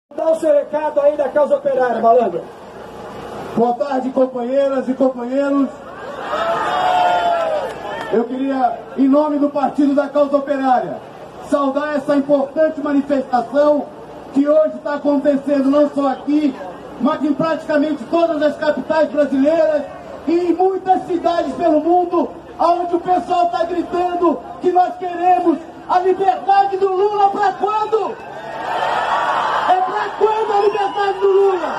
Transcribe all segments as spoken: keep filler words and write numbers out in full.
Dá o seu recado aí da causa operária, Malandro. Boa tarde, companheiras e companheiros. Eu queria, em nome do Partido da Causa Operária, saudar essa importante manifestação que hoje está acontecendo não só aqui, mas em praticamente todas as capitais brasileiras e em muitas cidades pelo mundo, onde o pessoal está gritando que nós queremos a liberdade do Lula. Para quando? É para quando a liberdade do Lula?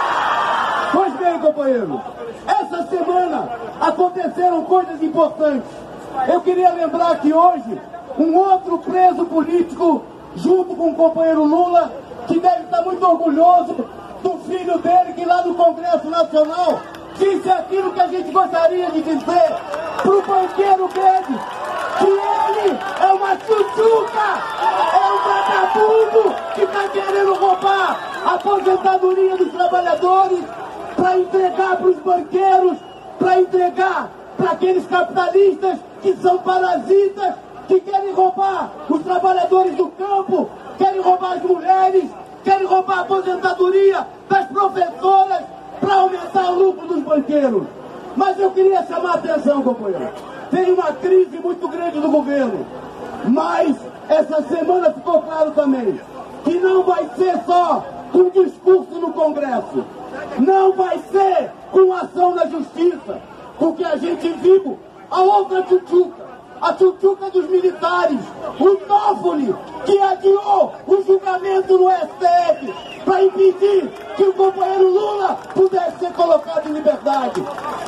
Pois bem, companheiros, essa semana aconteceram coisas importantes. Eu queria lembrar que hoje um outro preso político, junto com o companheiro Lula, que deve estar muito orgulhoso do filho dele, que lá no Congresso Nacional disse aquilo que a gente gostaria de dizer pro banqueiro Guedes, que ele é uma tchutchuca, é um vagabundo que está querendo roubar a aposentadoria dos trabalhadores para entregar para os banqueiros, para entregar para aqueles capitalistas que são parasitas, que querem roubar os trabalhadores do campo, querem roubar as mulheres, querem roubar a aposentadoria das professoras para aumentar o lucro dos banqueiros. Mas eu queria chamar a atenção, companheiro. Tem uma crise muito grande no governo, mas essa semana ficou claro também que não vai ser só com discurso no Congresso, não vai ser com ação na justiça, porque a gente viu a outra tchutchuca, a tchutchuca dos militares, o Toffoli, que adiou o julgamento no S T F para impedir que o companheiro Lula pudesse ser colocado em liberdade.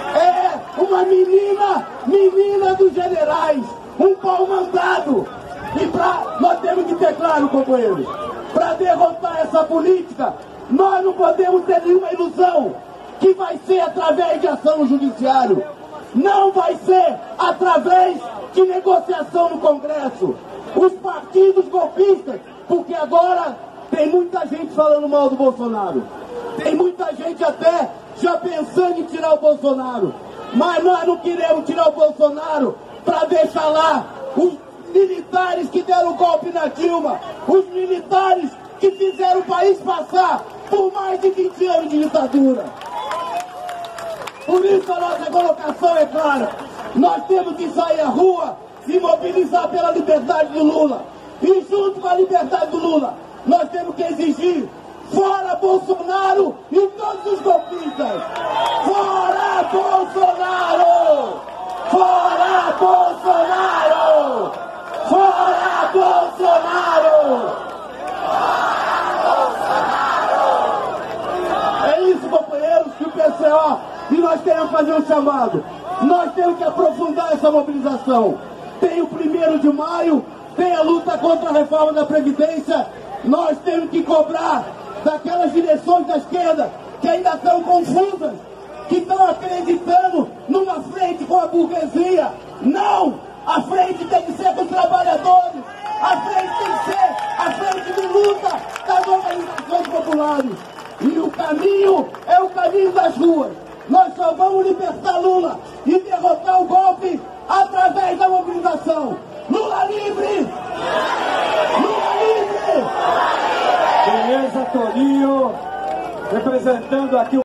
É uma menina, menina dos generais, um pau mandado. E pra, nós temos que ter claro, companheiro, para derrotar essa política, nós não podemos ter nenhuma ilusão que vai ser através de ação no judiciário. Não vai ser através de negociação no Congresso. Os partidos golpistas, porque agora tem muita gente falando mal do Bolsonaro, tem muita gente até já pensando em tirar o Bolsonaro, mas nós não queremos tirar o Bolsonaro para deixar lá os militares que deram o golpe na Dilma, os militares que fizeram o país passar por mais de vinte anos de ditadura. Por isso a nossa colocação é clara. Nós temos que sair à rua e mobilizar pela liberdade do Lula. E junto com a liberdade do Lula, nós temos que exigir fora Bolsonaro e todos os golpistas. Fora Bolsonaro! Fora Bolsonaro! Fora Bolsonaro! É isso, companheiros, que o P C O e nós queremos fazer um chamado. Nós temos que aprofundar essa mobilização. Tem o primeiro de maio, tem a luta contra a reforma da Previdência. Nós temos que cobrar daquelas direções da esquerda que ainda estão confusas, que estão acreditando numa frente com a burguesia. Não! A frente tem que ser com os trabalhadores. A frente tem que ser a frente de luta das organizações populares. E o caminho é o caminho das ruas. Nós só vamos libertar Lula e derrotar o golpe através da mobilização. Lula livre! Lula livre! Beleza, Toninho, representando aqui o